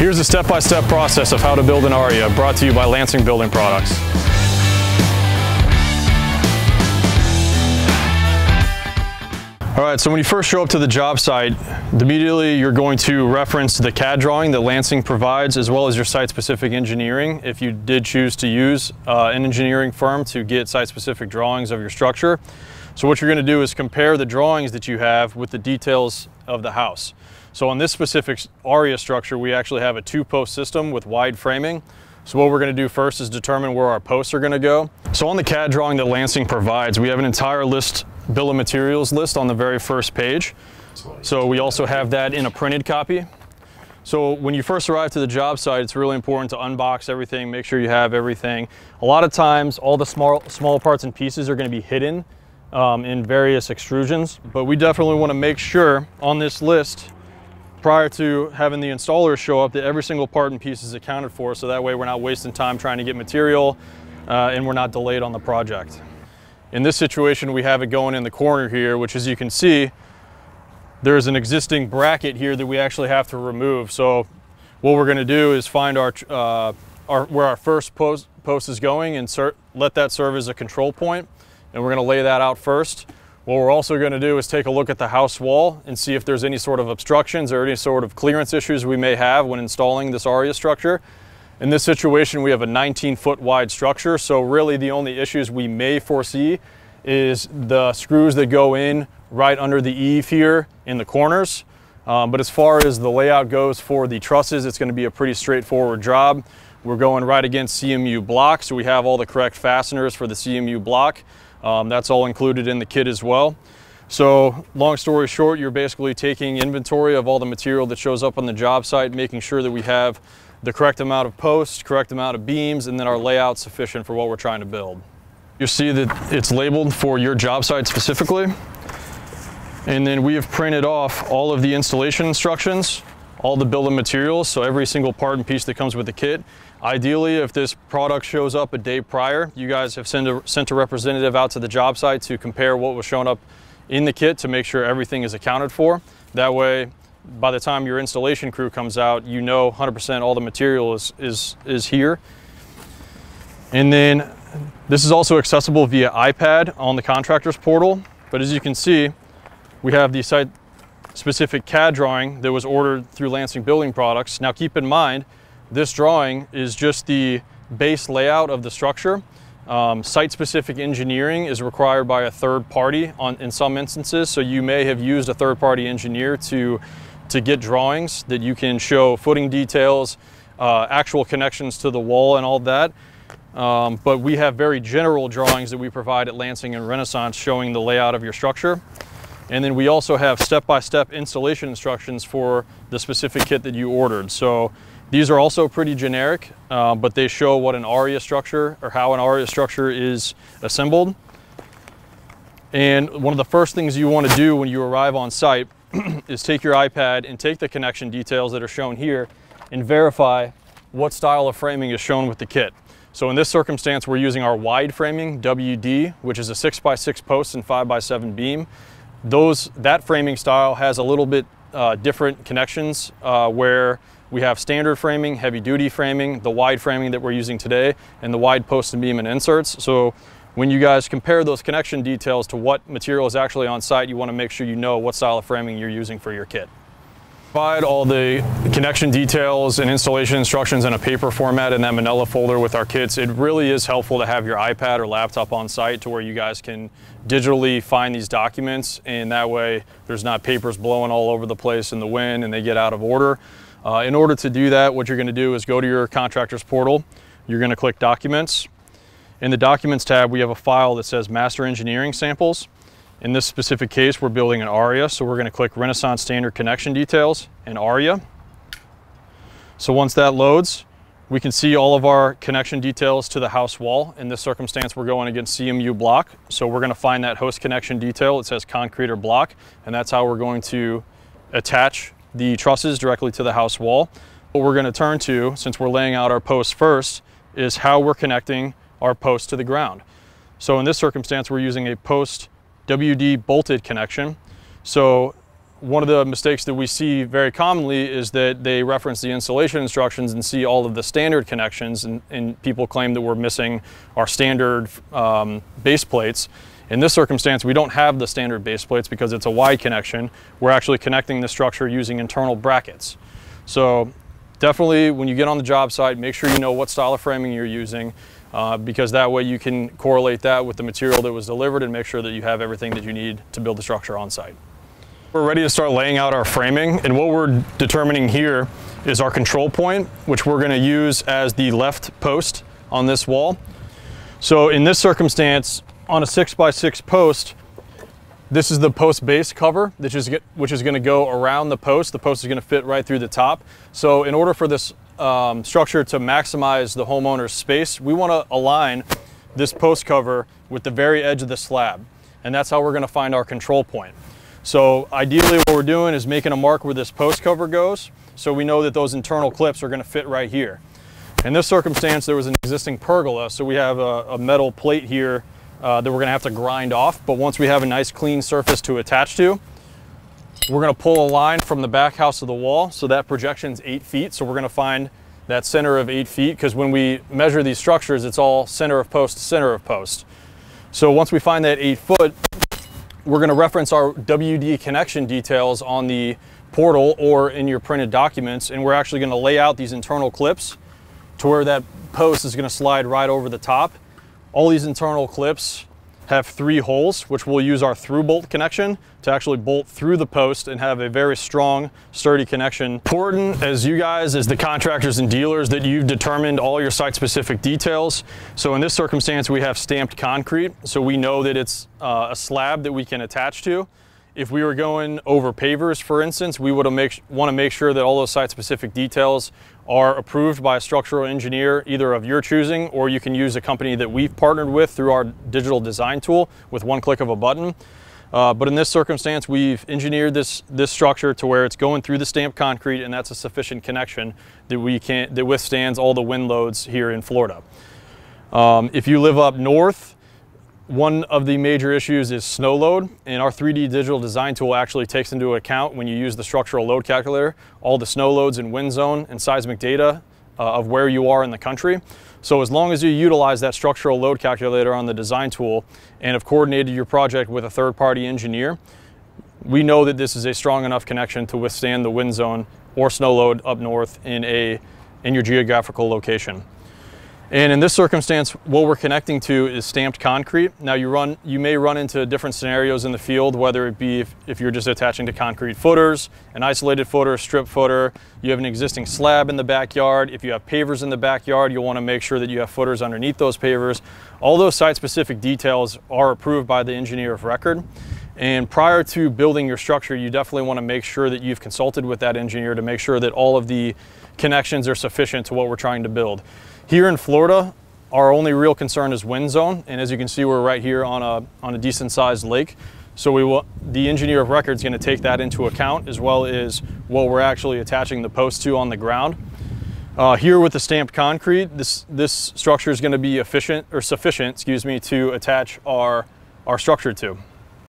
Here's a step-by-step process of how to build an Aria, brought to you by Lansing Building Products. All right, so when you first show up to the job site, immediately you're going to reference the CAD drawing that Lansing provides, as well as your site-specific engineering, if you did choose to use an engineering firm to get site-specific drawings of your structure. So what you're going to do is compare the drawings that you have with the details of the house. So on this specific Aria structure, we actually have a 2-post system with wide framing. So what we're going to do first is determine where our posts are going to go. So on the CAD drawing that Lansing provides, we have an entire bill of materials list on the very first page. So we also have that in a printed copy. So when you first arrive to the job site, it's really important to unbox everything, make sure you have everything. A lot of times, all the small parts and pieces are going to be hidden in various extrusions, but we definitely want to make sure on this list prior to having the installers show up that every single part and piece is accounted for, so that way we're not wasting time trying to get material and we're not delayed on the project. In this situation, we have it going in the corner here, which, as you can see, there's an existing bracket here that we actually have to remove. So what we're going to do is find where our first post is going and let that serve as a control point, and we're going to lay that out first. What we're also going to do is take a look at the house wall and see if there's any sort of obstructions or any sort of clearance issues we may have when installing this Aria structure. In this situation, we have a 19-foot wide structure, so really the only issues we may foresee is the screws that go in right under the eave here in the corners. But as far as the layout goes for the trusses, it's going to be a pretty straightforward job. We're going right against CMU block, so we have all the correct fasteners for the CMU block. That's all included in the kit as well. So long story short, you're basically taking inventory of all the material that shows up on the job site, making sure that we have the correct amount of posts, correct amount of beams, and then our layout sufficient for what we're trying to build. You'll see that it's labeled for your job site specifically. And then we have printed off all of the installation instructions, all the bill of materials, so every single part and piece that comes with the kit. Ideally, if this product shows up a day prior, you guys have sent a representative out to the job site to compare what was showing up in the kit to make sure everything is accounted for. That way, by the time your installation crew comes out, you know 100% all the material is here. And then this is also accessible via iPad on the contractor's portal. But as you can see, we have the site-specific CAD drawing that was ordered through Lansing Building Products. Now keep in mind, this drawing is just the base layout of the structure. Site-specific engineering is required by a third party in some instances, so you may have used a third-party engineer to get drawings that you can show footing details, actual connections to the wall and all that. But we have very general drawings that we provide at Lansing and Renaissance showing the layout of your structure. And then we also have step-by-step installation instructions for the specific kit that you ordered. So these are also pretty generic, but they show what an Aria structure, or how an Aria structure is assembled. And one of the first things you want to do when you arrive on site is take your iPad and take the connection details that are shown here and verify what style of framing is shown with the kit. So in this circumstance, we're using our wide framing, WD, which is a 6x6 post and 5x7 beam. That framing style has a little bit different connections where we have standard framing, heavy duty framing, the wide framing that we're using today, and the wide post and beam and inserts. So when you guys compare those connection details to what material is actually on site, you want to make sure you know what style of framing you're using for your kit. Provide all the connection details and installation instructions in a paper format in that manila folder with our kits. It really is helpful to have your iPad or laptop on site to where you guys can digitally find these documents, and that way there's not papers blowing all over the place in the wind and they get out of order. In order to do that, what you're going to do is go to your contractor's portal. You're going to click Documents. In the Documents tab, we have a file that says Master Engineering Samples. In this specific case, we're building an Aria, so we're going to click Renaissance Standard Connection Details and Aria. So once that loads, we can see all of our connection details to the house wall. In this circumstance, we're going against CMU block, so we're going to find that host connection detail. It says concrete or block, and that's how we're going to attach the trusses directly to the house wall. What we're going to turn to, since we're laying out our posts first, is how we're connecting our posts to the ground. So in this circumstance, we're using a post WD bolted connection. So one of the mistakes that we see very commonly is that they reference the installation instructions and see all of the standard connections, and people claim that we're missing our standard base plates. In this circumstance, we don't have the standard base plates because it's a wide connection. We're actually connecting the structure using internal brackets. So definitely when you get on the job site, make sure you know what style of framing you're using, because that way you can correlate that with the material that was delivered and make sure that you have everything that you need to build the structure on site. We're ready to start laying out our framing, and what we're determining here is our control point, which we're going to use as the left post on this wall. So in this circumstance, on a 6x6 post, this is the post base cover, which is going to go around the post. The post is going to fit right through the top. So in order for this structure to maximize the homeowner's space, we want to align this post cover with the very edge of the slab, and that's how we're going to find our control point. So ideally what we're doing is making a mark where this post cover goes, so we know that those internal clips are going to fit right here. In this circumstance, there was an existing pergola, so we have a metal plate here that we're going to have to grind off. But once we have a nice clean surface to attach to, we're going to pull a line from the back house of the wall, so that projection's 8 feet. So we're going to find that center of 8 feet, because when we measure these structures, it's all center of post to center of post. So once we find that 8 foot, we're going to reference our WD connection details on the portal or in your printed documents, and we're actually going to lay out these internal clips to where that post is going to slide right over the top. All these internal clips have 3 holes, which we'll use our through bolt connection to actually bolt through the post and have a very strong, sturdy connection. Important as you guys, as the contractors and dealers, that you've determined all your site-specific details. So in this circumstance, we have stamped concrete, so we know that it's a slab that we can attach to. If we were going over pavers, for instance, we would want to make sure that all those site-specific details are approved by a structural engineer, either of your choosing, or you can use a company that we've partnered with through our digital design tool with one click of a button. But in this circumstance, we've engineered this structure to where it's going through the stamped concrete, and that's a sufficient connection that withstands all the wind loads here in Florida. If you live up north, one of the major issues is snow load, and our 3D digital design tool actually takes into account, when you use the structural load calculator, all the snow loads and wind zone and seismic data of where you are in the country. So as long as you utilize that structural load calculator on the design tool and have coordinated your project with a third-party engineer, we know that this is a strong enough connection to withstand the wind zone or snow load up north in your geographical location. And in this circumstance, what we're connecting to is stamped concrete. Now you may run into different scenarios in the field, whether it be if you're just attaching to concrete footers, an isolated footer, strip footer, you have an existing slab in the backyard. If you have pavers in the backyard, you'll want to make sure that you have footers underneath those pavers. All those site-specific details are approved by the engineer of record. And prior to building your structure, you definitely want to make sure that you've consulted with that engineer to make sure that all of the connections are sufficient to what we're trying to build. Here in Florida, our only real concern is wind zone, and as you can see, we're right here on a decent sized lake. So the engineer of record is going to take that into account, as well as what we're actually attaching the post to on the ground. Here with the stamped concrete, this structure is going to be sufficient, to attach our structure to.